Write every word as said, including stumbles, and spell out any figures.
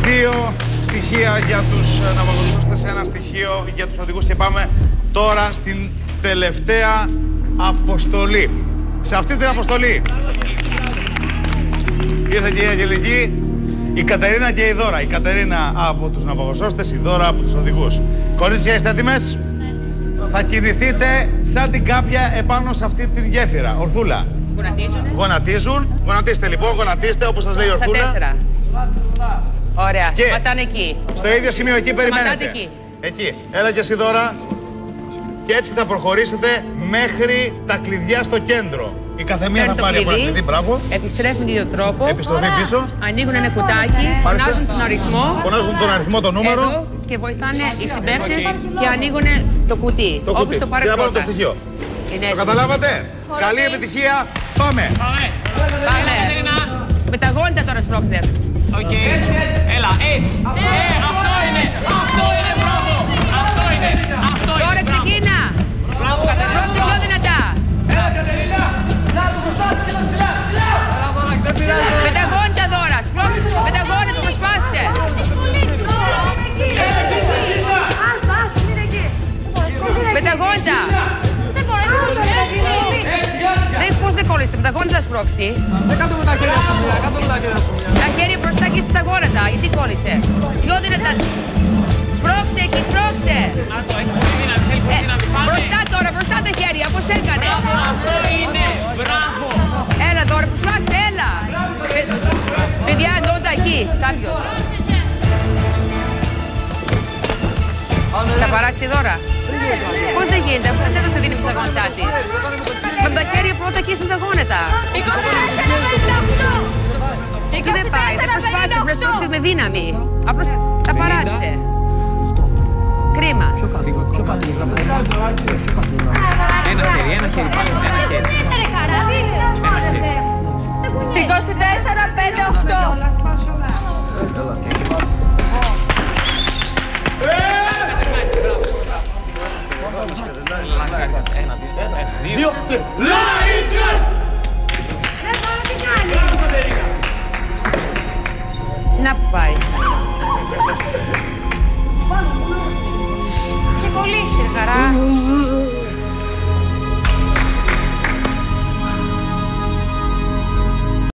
Δύο στοιχεία για τους ναυαγοσώστες, ένα στοιχείο για τους οδηγούς και πάμε τώρα στην τελευταία αποστολή. Σε αυτή την αποστολή ήρθε και η Αγγελική, η Κατερίνα και η Δώρα. Η Κατερίνα από τους ναυαγοσώστες, η Δώρα από τους οδηγούς. Κορίτσια, είστε έτοιμες? Ναι. Θα κινηθείτε σαν την κάπια επάνω σε αυτή τη γέφυρα. Ορθούλα. Γονατίζουν. Γονατίζουν. Γονατίστε λοιπόν, γονατίστε όπως σας λέει η Ορθούλα. Στα τέσσερα. Ωραία, Και σταματάνε εκεί. Στο ίδιο σημείο εκεί περιμένετε. Εκεί. Εκεί. Έλα και εσύ Δώρα. Και έτσι θα προχωρήσετε μέχρι τα κλειδιά στο κέντρο. Η καθεμία θα πάρει από ένα κλειδί, μπράβο. Επιστρέφουν τον ίδιο τρόπο. Επιστροφή πίσω. Ανοίγουν ένα κουτάκι, φωνάζουν τον αριθμό. Φωνάζουν τον αριθμό, το νούμερο. Εδώ, και βοηθάνε οι συμπαίκτες και ανοίγουν το κουτί. Το όπως κουτί. το πάρει Και πρώτα. το στοιχείο. Είναι Το καταλάβατε? Καλή επιτυχία. Πάμε. Πάμε. Με τα γόνατα τώρα σπρώχνετε. Οκ. Έλα, έτσι. Ε, αυτό είναι. Αυτό είναι, μπράβο. Αυτό είναι. Αυτό είναι. Τώρα ξεκίνα. Μπράβο, Σπρώξε πιο δυνατά. Έλα, Κατερίνα. Να το μπροστάς και να ψηλά, ψηλά. Με τα γόνατα τώρα. Σπρώξε. Με τα γόνατα προσπάθησε. Με τα γόνατα. Δεν πώς δεν κόλλησε. Με τα γόνατα σπρώξει. Δεν κάτω με τα χέρια σου, Μίλα. Κάτω με τα χέρια σου, Μίλα. Τα χέρια μπροστά και στα γόνατα. Γιατί κόλλησε. Πιο δυνατά. Σπρώξε εκεί, σπρώξε. Να το, έχει πολύ δύναμη, θέλει πολύ Ε, δύναμη. Πάμε. μπροστά τώρα, μπροστά τα χέρια, πώς έκανε. Μπράβο, αυτό είναι. Μπράβο. Έλα τώρα, προσπάθησε, έλα. Παι- Παιδιά, εντόντα εκεί, κάποιος. Τα παράτησε τώρα. Πώς δεν γίνεται, αφού δεν έδωσε δύναμη στα γόνατά της. Με τα χέρια πρώτα εκεί είναι τα γόνατα. Και δεν πάει, δεν προσπάθησε, πρέπει να σπρώξει με δύναμη. Απλώς τα παράτησε. Κρίμα. Ένα χέρι, ένα χέρι, πάλι ένα χέρι. είκοσι τέσσερα πενήντα οκτώ. Δύο, Να πάει.